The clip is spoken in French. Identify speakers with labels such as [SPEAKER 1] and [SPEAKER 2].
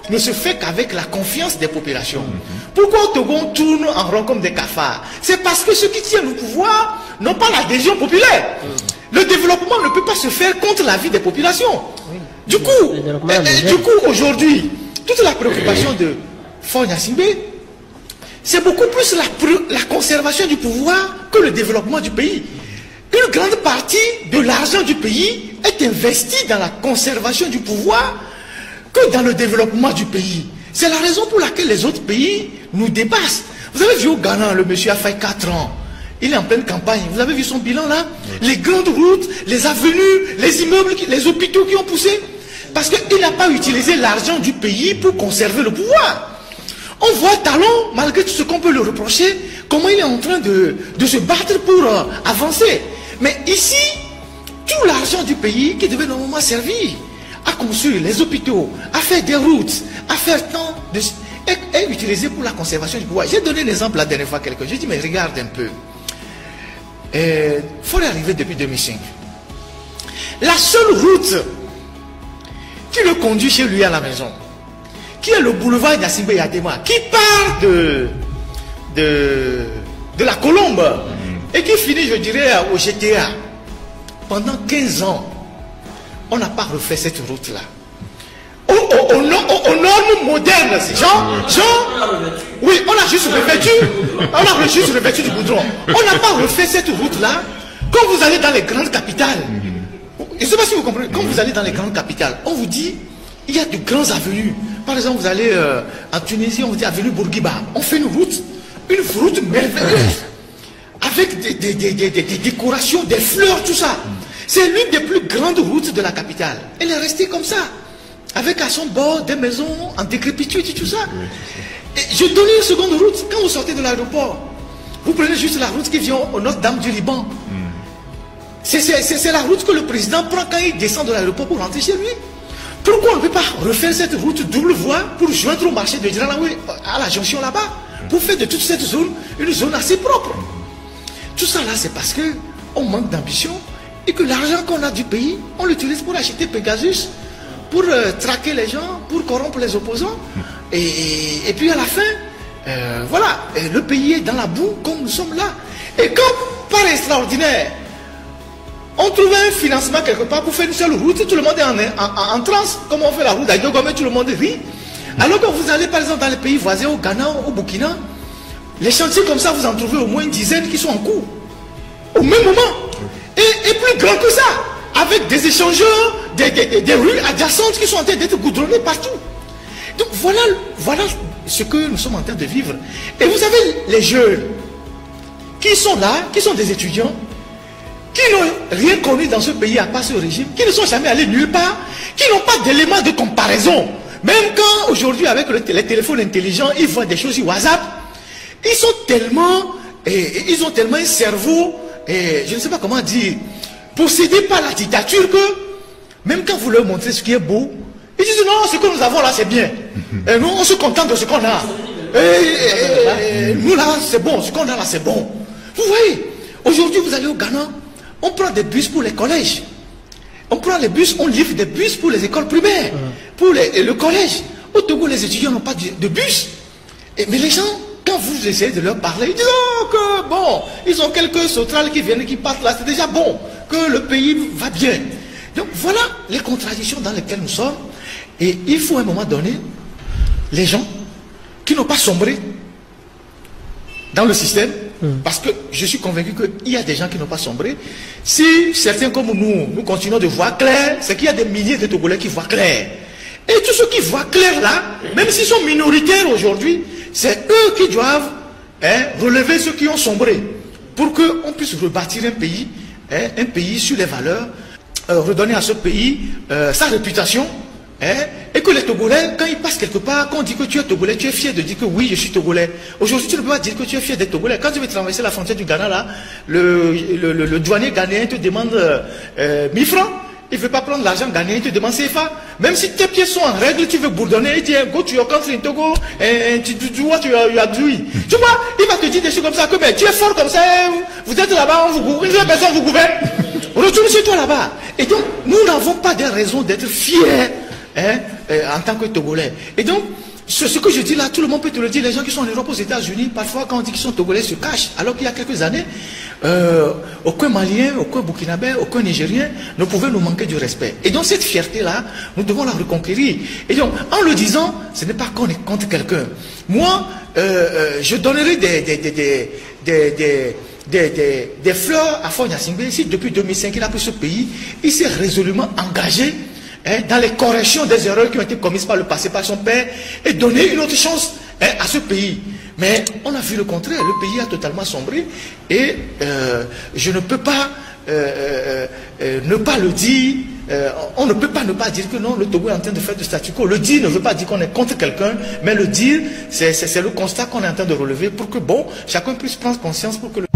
[SPEAKER 1] ne se fait qu'avec la confiance des populations. Pourquoi au Togo on tourne en rond comme des cafards? C'est parce que ceux qui tiennent le pouvoir n'ont pas l'adhésion populaire. Le développement ne peut pas se faire contre la vie des populations. Du coup, aujourd'hui, toute la préoccupation de Faure Gnassingbé, c'est beaucoup plus la conservation du pouvoir que le développement du pays. Une grande partie de l'argent du pays est investie dans la conservation du pouvoir que dans le développement du pays. C'est la raison pour laquelle les autres pays nous dépassent. Vous avez vu au Ghana, le monsieur a fait 4 ans. Il est en pleine campagne. Vous avez vu son bilan là? Les grandes routes, les avenues, les immeubles, les hôpitaux qui ont poussé. Parce qu'il n'a pas utilisé l'argent du pays pour conserver le pouvoir. On voit Talon, malgré tout ce qu'on peut le reprocher, comment il est en train de se battre pour avancer. Mais ici, tout l'argent du pays qui devait normalement servir à construire les hôpitaux, à faire des routes, à faire tant de... est utilisé pour la conservation du pouvoir. J'ai donné l'exemple la dernière fois à quelqu'un. J'ai dit, mais regarde un peu. Faure est arrivé depuis 2005. La seule route qui le conduit chez lui à la maison, qui est le boulevard Gnassingbé Yadema, qui part de la Colombe et qui finit, je dirais, au GTA. Pendant 15 ans, on n'a pas refait cette route-là. Aux normes modernes, oui, on a juste revêtu du goudron. On n'a pas refait cette route-là. Quand vous allez dans les grandes capitales, je ne sais pas si vous comprenez, quand vous allez dans les grandes capitales, on vous dit, il y a de grandes avenues. Par exemple, vous allez en Tunisie, on vous dit avenue Bourguiba. On fait une route merveilleuse, avec des décorations, des fleurs, tout ça. C'est l'une des plus grandes routes de la capitale. Elle est restée comme ça, avec à son bord des maisons en décrépitude et tout ça. Et je donne une seconde route. Quand vous sortez de l'aéroport, vous prenez juste la route qui vient au Notre-Dame du Liban. C'est la route que le président prend quand il descend de l'aéroport pour rentrer chez lui. Pourquoi on ne peut pas refaire cette route double voie pour joindre au marché de Djiranaoui à la jonction là-bas, pour faire de toute cette zone une zone assez propre? Tout ça là, c'est parce qu'on manque d'ambition et que l'argent qu'on a du pays, on l'utilise pour acheter Pegasus, pour traquer les gens, pour corrompre les opposants. Et puis à la fin, voilà, le pays est dans la boue comme nous sommes là. Et quand, par extraordinaire, on trouve un financement quelque part pour faire une seule route, tout le monde est en transe, comme on fait la route d'Aïdogomé, tout le monde rit. Alors que vous allez par exemple dans les pays voisins, au Ghana, au Burkina, les chantiers comme ça, vous en trouvez au moins une dizaine qui sont en cours. Au même moment. Et plus grand que ça, avec des échangeurs, des rues adjacentes qui sont en train d'être goudronnées partout. Donc voilà ce que nous sommes en train de vivre. Et vous avez les jeunes qui sont là, qui sont des étudiants, qui n'ont rien connu dans ce pays à part ce régime, qui ne sont jamais allés nulle part, qui n'ont pas d'éléments de comparaison. Même quand aujourd'hui avec les téléphones intelligents, ils voient des choses sur WhatsApp, ils ont tellement un cerveau, je ne sais pas comment dire, possédé par la dictature que, même quand vous leur montrez ce qui est beau, ils disent non, ce que nous avons là c'est bien. Et nous on se contente de ce qu'on a. Nous là c'est bon, ce qu'on a là c'est bon. Vous voyez, aujourd'hui vous allez au Ghana, on prend des bus pour les collèges. On prend les bus, on livre des bus pour les écoles primaires, pour le collège. Au Togo, les étudiants n'ont pas de bus. Mais les gens, quand vous essayez de leur parler, ils disent oh, que bon, ils ont quelques sauterelles qui viennent, qui partent là, c'est déjà bon, que le pays va bien. Donc voilà les contradictions dans lesquelles nous sommes. Et il faut à un moment donné, les gens qui n'ont pas sombré dans le système, parce que je suis convaincu qu'il y a des gens qui n'ont pas sombré. Si certains comme nous continuons de voir clair, c'est qu'il y a des milliers de Togolais qui voient clair. Et tous ceux qui voient clair là, même s'ils sont minoritaires aujourd'hui, c'est eux qui doivent relever ceux qui ont sombré, pour qu'on puisse rebâtir un pays sur les valeurs, redonner à ce pays sa réputation. Et que les Togolais, quand ils passent quelque part, quand on dit que tu es Togolais, tu es fier de dire que oui, je suis Togolais. Aujourd'hui, tu ne peux pas dire que tu es fier d'être Togolais. Quand tu veux traverser la frontière du Ghana, là, le douanier ghanéen te demande 1000 francs. Il ne veut pas prendre l'argent ghanéen, il te demande CFA. Même si tes pieds sont en règle, tu veux bourdonner, il dit go to your country in Togo, tu vois, tu as doué. Tu vois, il va te dire des choses comme ça, que ben, tu es fort comme ça, vous êtes là-bas, une seule personne vous gouverne. Retourne chez toi là-bas. Et donc, nous n'avons pas de raison d'être fiers en tant que Togolais. Et donc, ce que je dis là, tout le monde peut te le dire. Les gens qui sont en Europe, aux États-Unis, parfois quand on dit qu'ils sont Togolais, se cachent. Alors qu'il y a quelques années, aucun Malien, aucun Burkinabé, aucun Nigérien ne pouvait nous manquer du respect. Et donc cette fierté-là, nous devons la reconquérir. Et donc, en le disant, ce n'est pas qu'on est contre quelqu'un. Moi, je donnerai des fleurs à Faure Gnassingbé. Si depuis 2005 il a pris ce pays, il s'est résolument engagé dans les corrections des erreurs qui ont été commises par le passé par son père et donner une autre chance à ce pays. Mais on a vu le contraire, le pays a totalement sombré et je ne peux pas ne pas le dire. On ne peut pas ne pas dire que non, le Togo est en train de faire du statu quo. Le dire ne veut pas dire qu'on est contre quelqu'un, mais le dire, c'est le constat qu'on est en train de relever pour que, bon, chacun puisse prendre conscience pour que